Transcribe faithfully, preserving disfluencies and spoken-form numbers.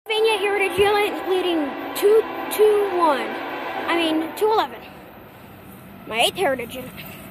Pennsylvania Heritage Unit leading two two one. I mean two eleven. My eighth Heritage Unit.